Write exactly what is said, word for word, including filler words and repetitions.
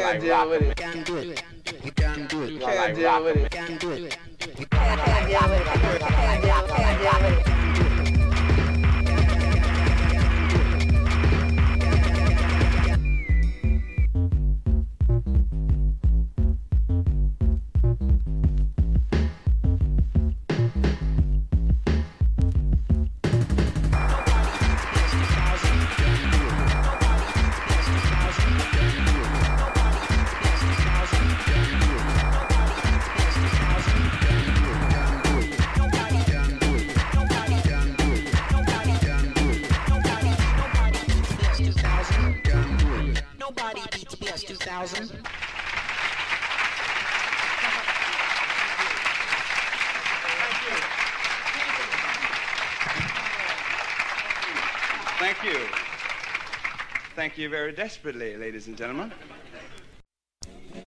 can't deal with it. Can't do it. You can't do it. Can't deal with it. Can't do it. You can't deal with it. Can't deal with it. Can't deal with it. Thank you. Thank you very desperately, ladies and gentlemen.